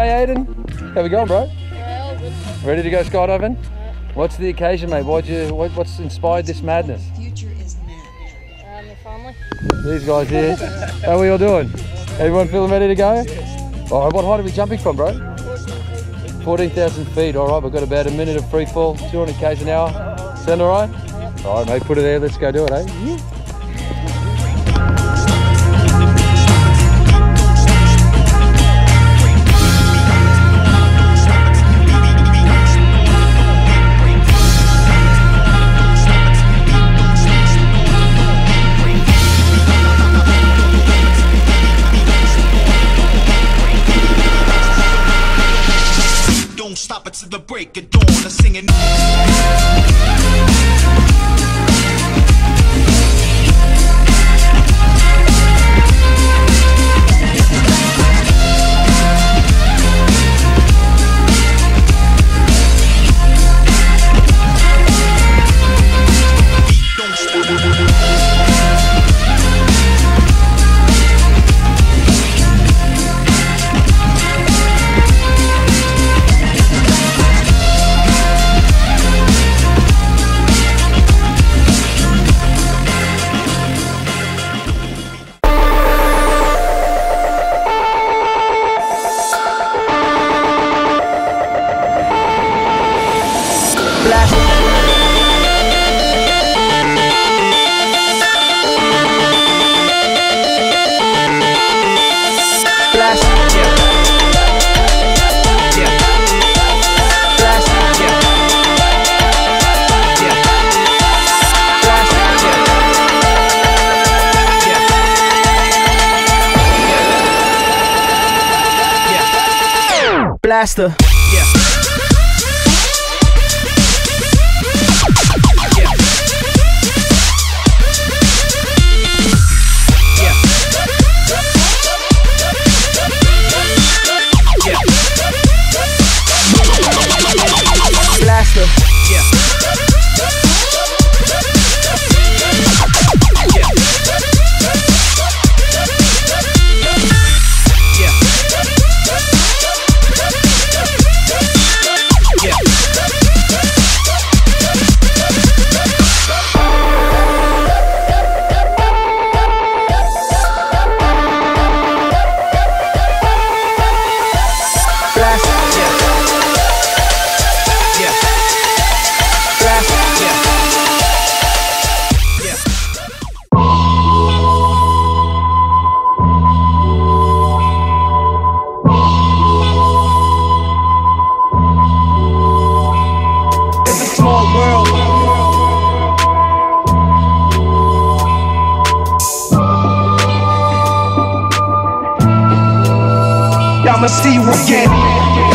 G'day, Aiden. How we going, bro? Yeah, all good. Ready to go skydiving? Yeah. What's the occasion, mate? What's inspired this madness? Future is now. My family. These guys here. How are we all doing? Everyone feeling ready to go? All right, what height are we jumping from, bro? 14,000 feet. All right, we've got about a minute of free fall, 200 k's an hour. Sound all right? Yep. All right, mate, put it there. Let's go do it, eh? Yeah. Stop it to the break of dawn. I'm singing. Don't stop. Blaster. Blaster. I'ma see you again.